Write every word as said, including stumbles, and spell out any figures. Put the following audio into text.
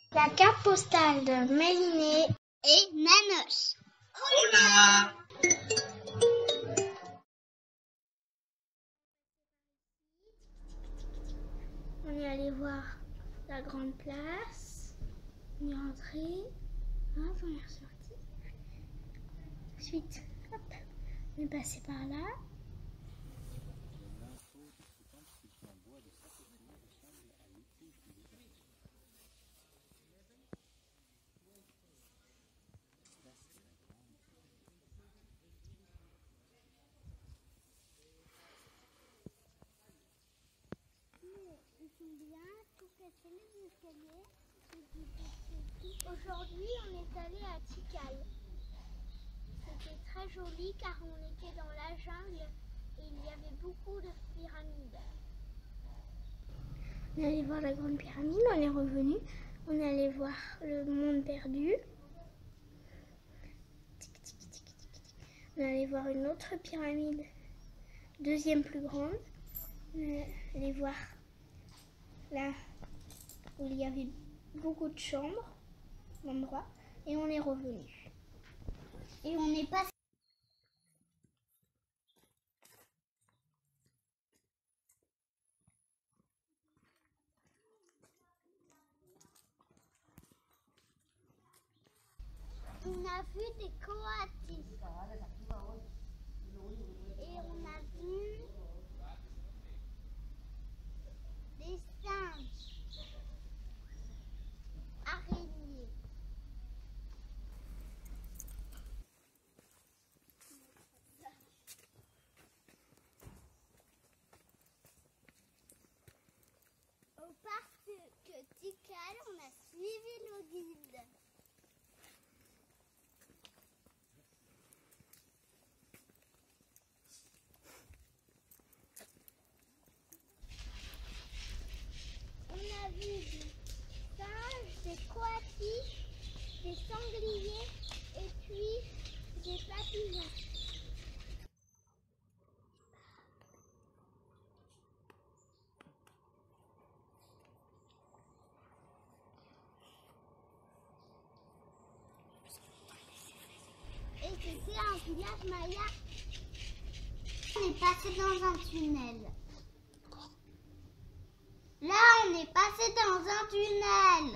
La carte postale de Méliné et Nanos. Hola! On est allé voir la grande place. On est rentré. Hop, on est ressorti. Ensuite, hop, on est passé par là. Ils sont bien, tout cassés les escaliers. Aujourd'hui, on est allé à Tikal. C'était très joli car on était dans la jungle et il y avait beaucoup de pyramides. On est allé voir la grande pyramide, on est revenu. On est allé voir le monde perdu. On est allé voir une autre pyramide, deuxième plus grande. On est allé voir là où il y avait beaucoup de chambres, endroits, et on est revenu. Et on est passé. On a vu des coatis. Et on a vu des singes, araignées. Au parc de Tikal, on a suivi le guide. On a vu des singes, des coatis, des sangliers et puis des papillons. Et c'était un village maya. On est passé dans un tunnel. Là, on est passé dans un tunnel.